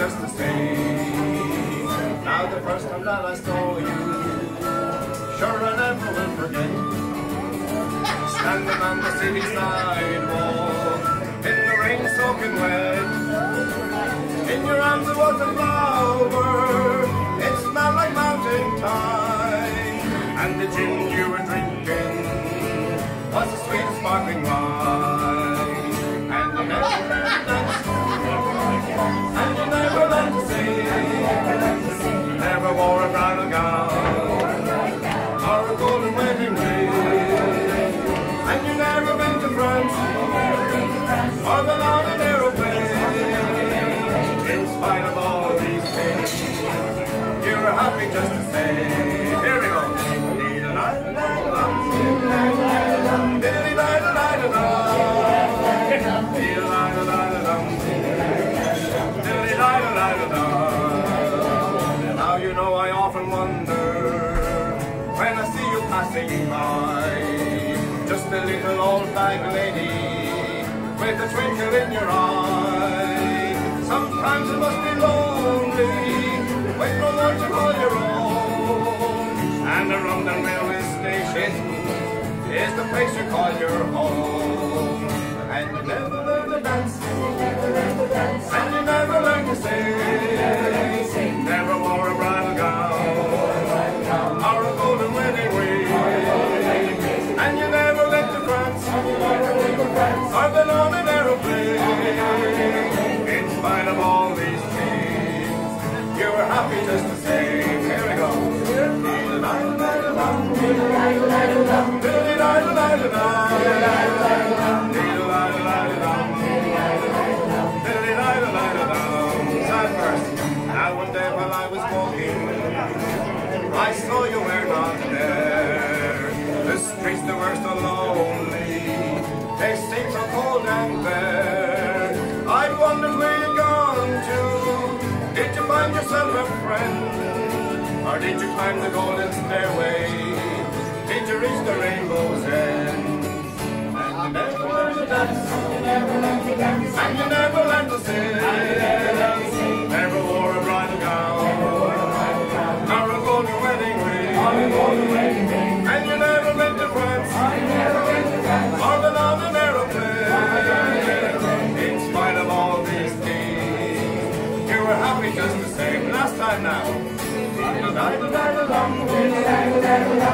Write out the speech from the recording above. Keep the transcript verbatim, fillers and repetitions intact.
just the same. Now the first time that I saw you, sure I never will forget. Standing on the city sidewalk, in the rain soaking wet. In your arms there was a flower, it smelled like mountain thyme. And the gin you were drinking was the sweet sparkling wine. And you never learned to dance, and you never learned to sing. You never wore a bridal gown or a golden wedding ring. And you never been to France or been on an aeroplane. In spite of all these things, you were happy just the same. Here we go. Now you know I often wonder when I see you passing by, just a little old fag lady with a twinkle in your eye. Sometimes it must be lonely with no one to call your own, and around the railway station is the place you call your home. And you never learn to dance, and you never learn to sing. Never wore a bridal gown or a golden wedding ring. And you never went to France or been on an aeroplane. In spite of all these things, you were happy just the same. Here we go. Now one day while I was walking, I saw you were not there. The streets they were so lonely, they seemed so cold and bare. I wondered where you'd gone to. Did you find yourself a friend, or did you climb the golden stairway? Did you reach the rainbow's end? And you never learned to dance, and you never learned to sing. Never wore a bridal gown or a golden wedding ring. And you never went to France or been on an aeroplane. In spite of all these things, you were happy just the same. Last time now.